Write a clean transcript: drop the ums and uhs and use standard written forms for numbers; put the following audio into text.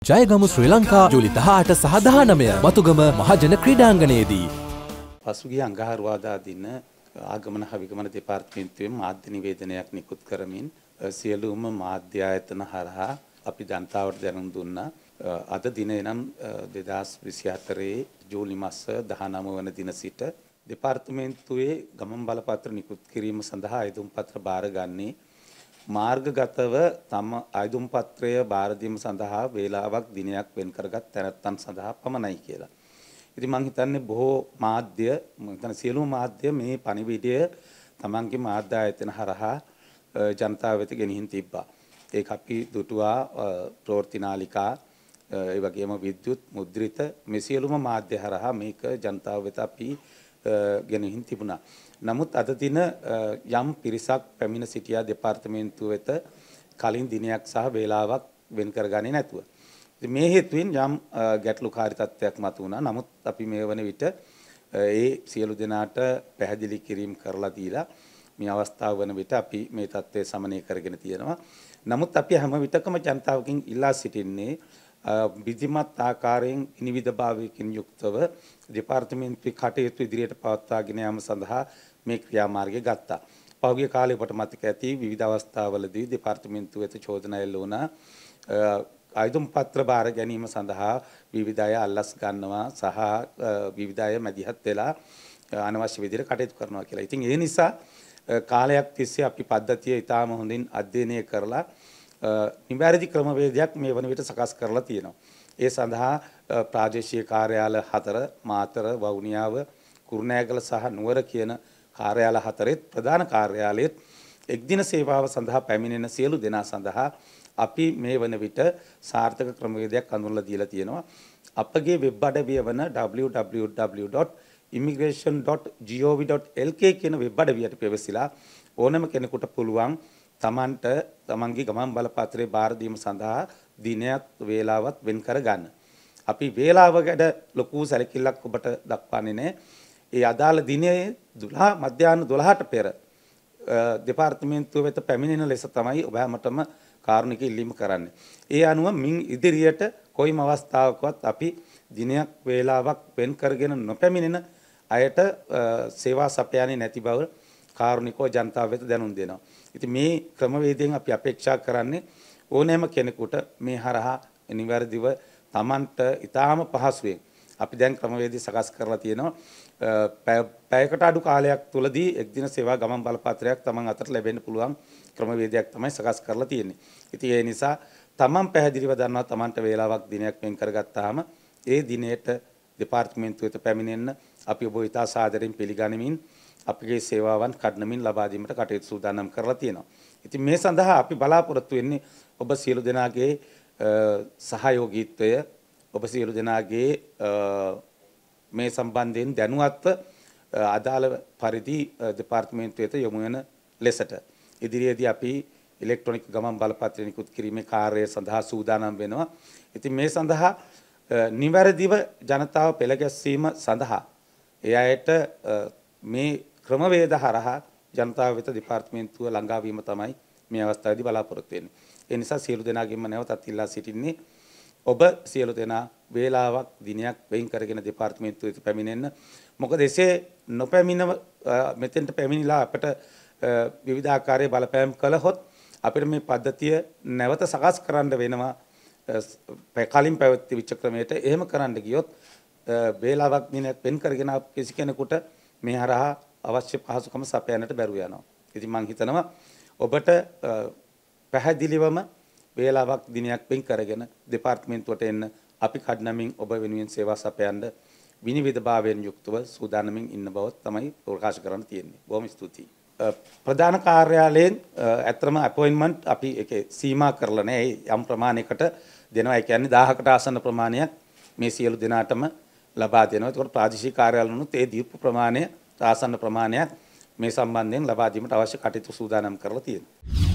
ජයගමු ශ්‍රී ලංකා ජූලි 18 සහ 19 මතුගම මහජන ක්‍රීඩාංගණයේදී පසුගිය අඟහරුවාදා දින ආගමන හවිගමන දෙපාර්තමේන්තුවේ මාධ්‍ය නිවේදනයක් නිකුත් කරමින් සියලුම මාධ්‍ය ආයතන හරහා අපි ජනතාවට දැනුම් දුන්නා. අද දිනේ නම් 2024 ජූලි මාස 19 වන දින සිට දෙපාර්තමේන්තුවේ ගමන් බලපත්‍ර නිකුත් කිරීම සඳහා අයදුම් පත්‍ර බාරගන්නේ මාර්ගගතව තම අයදුම් පත්‍රය බාර දීම සඳහා වේලාවක් දිනයක් වෙන් කරගත් තැනැත්තන් සඳහා පමණයි කියලා. ඉතින් මම හිතන්නේ බොහෝ මාධ්‍ය මම හිතන්නේ සියලුම මාධ්‍ය මේ පණිවිඩය තමන්ගේ මාධ්‍ය ආයතන හරහා ජනතාව වෙත ගෙනිහින් තිබ්බා. ඒක අපි දුටුවා ප්‍රවෘත්ති නාලිකා ඒ වගේම විද්‍යුත් මුද්‍රිත මේ සියලුම මාධ්‍ය හරහා මේක ජනතාව වෙත අපි ගෙනිහින් තිබුණා. නමුත් අද දින යම් පිරිසක් පැමිණ සිටියා දෙපාර්තමේන්තුව වෙත කලින් දිනයක් සහ වේලාවක් වෙන් කරගන්නේ නැතුව. ඉතින් මේ හේතුවෙන් යම් ගැටලුකාරී තත්ත්වයක් මතුවුණා. නමුත් අපි මේ වන විට ඒ සියලු දෙනාට පැහැදිලි කිරීම කරලා දීලා මේ අවස්ථාව වන විට අපි මේ තත්ත්වය සමනය කරගෙන තියෙනවා. නමුත් අපි හැම විටකම ජනතාවකින් ඉල්ලා සිටින්නේ විධිමත් ආකාරයෙන් විනිවිදභාවයකින් යුක්තව දෙපාර්තමේන්තුවේ කටයුතු ඉදිරියට පවත්වාගෙන යාම සඳහා මේ ක්‍රියාමාර්ගය ගත්තා. පහුගිය කාලේ ඔබට මතක ඇති විවිධ අවස්ථාවලදී දෙපාර්තමේන්තුව වෙත චෝදනා එල්ල වුණා. ආයුධ පත්‍ර බාර ගැනීම සඳහා විවිධ අය අල්ලස් ගන්නවා සහ විවිධ අය මැදිහත් වෙලා අනවශ්‍ය විදිහට කටයුතු කරනවා කියලා. ඉතින් ඒ නිසා කාලයක් තිස්සේ අපි පද්ධතිය ඉතාම හොඳින් අධ්‍යයනය කරලා නිවැරදි ක්‍රමවේදයක් මේ වන විට සකස් කරලා තියෙනවා. ඒ සඳහා ප්‍රාදේශීය කාර්යාල 4 මාතර වවුනියාව කුරුණෑගල සහ නුවර කියන කාර්යාල 4 ප්‍රධාන කාර්යාලයේ එක්දින සේවාව සඳහා පැමිණෙන සියලු දෙනා සඳහා අපි මේ වන විට සාර්ථක ක්‍රමවේදයක් හඳුන්වලා දීලා තියෙනවා. අපගේ වෙබ් අඩවිය වන www.immigration.gov.lk කියන වෙබ් අඩවියට ප්‍රවේශිලා ඕනෑම කෙනෙකුට පුළුවන් තමන්ගේ ගමන් බලපත්‍රයේ බාර දීම සඳහා දිනයක් වේලාවක් වෙන් කර ගන්න. අපි වේලාව ගැන ලොකු සැලකිල්ලක් ඔබට දක්වන්නේ නැහැ. ඒ අදාළ දිනයේ 12 මධ්‍යහන 12ට පෙර දෙපාර්තමේන්තුව වෙත පැමිණෙන ලෙස තමයි ඔබ හැමතෙම කාරුණික ඉල්ලීම කරන්නේ. ඒ අනුව මින් ඉදිරියට කොයිම අවස්ථාවකවත් අපි දිනයක් වේලාවක් වෙන් කරගෙන නොපැමිණෙන අයට සේවා සපයන්නේ නැති බව කාරුණිකව ජනතාව වෙත දැනුම් දෙනවා. ඉතින් මේ ක්‍රමවේදයෙන් අපි අපේක්ෂා කරන්නේ ඕනෑම කෙනෙකුට මේ හරහා නිවැරදිව Tamanට ඊටාම පහසුවෙන් අපි දැන් ක්‍රමවේදී සකස් කරලා තියෙනවා. පැයකට අඩු කාලයක් තුලදී එක්දින සේවා ගමන් බලපත්‍රයක් Taman අතට ලැබෙන්න පුළුවන් ක්‍රමවේදයක් තමයි සකස් කරලා තියෙන්නේ. ඉතින් ඒ නිසා Taman පැහැදිලිව දන්නවා Tamanට වේලාවක් දිනයක් වෙන් කරගත්තාම ඒ දිනේට දෙපාර්තමේන්තුවට පැමිණෙන්න අපි ඔබ ඉතා සාදරයෙන් පිළිගනිමින් අපගේ සේවාවන් කඩනමින් ලබා දීමට කටයුතු සූදානම් කරලා තියෙනවා. ඉතින් මේ සඳහා අපි බලාපොරොත්තු වෙන්නේ ඔබ සියලු දෙනාගේ සහයෝගීත්වය, ඔබ සියලු දෙනාගේ මේ සම්බන්ධයෙන් දැනුවත්ව අදාළ පරිදි දෙපාර්තමේන්තුවට යොමු වෙන ලෙසට ඉදිරියේදී අපි ඉලෙක්ට්‍රොනික ගමන් බලපත්‍ර නිකුත් කිරීමේ කාර්යය සඳහා සූදානම් වෙනවා. ඉතින් මේ සඳහා නිවැරදිව ජනතාව පෙළගැස්වීම සඳහා ඒ අයට මේ ක්‍රමවේද හරහා ජනතාව වෙත දෙපාර්තමේන්තුව ළඟා වීම තමයි මේ අවස්ථාවේදී බලාපොරොත්තු වෙන්නේ. ඒ නිසා සියලු දෙනාගෙන්ම නැවතත් ඉල්ලා සිටින්නේ ඔබ සියලු දෙනා වේලාවක් දිනයක් වෙන් කරගෙන දෙපාර්තමේන්තුවට පැමිණෙන්න. මොකද එසේ නොපැමිණ මෙතෙන්ට පැමිණිලා අපට විවිධාකාරයේ බලපෑම් කළහොත් අපිට මේ පද්ධතිය නැවත සකස් කරන්න වෙනවා. කලින් පැවතිච්ච ක්‍රමයට එහෙම කරන්න ගියොත් වේලාවක් දිනයක් වෙන් කරගෙන කිසි කෙනෙකුට මේ හරහා අවශ්‍ය පහසුකම සපයන්නට බැරුව යනවා. ඉතින් මම හිතනවා ඔබට පැහැදිලිවම වේලාවක් දිනයක් වෙන් කරගෙන දෙපාර්තමේන්තුවට එන්න අපි කඩනමින් ඔබ වෙනුවෙන් සේවා සපයන්න විනිවිදභාවයෙන් යුක්තව සූදානමින් ඉන්න බව තමයි ප්‍රකාශ කරන්න තියෙන්නේ. බොහොම ස්තුතියි. ප්‍රධාන කාර්යාලයෙන් ඇත්තම අපොයින්ට්මන්ට් අපි ඒකේ සීමා කරලා නැහැ. යම් ප්‍රමාණයකට දෙනවා. ඒ කියන්නේ 1000කට ආසන්න ප්‍රමාණයක් මේ සියලු දෙනාටම ලබා දෙනවා. ඒකට ප්‍රාදේශීය කාර්යාලවලුත් ඒ දීප්ත ප්‍රමාණය ආසන්න ප්‍රමාණයක් මේ සම්බන්ධයෙන් ලබා දීමට අවශ්‍ය කටයුතු සූදානම් කරලා තියෙනවා.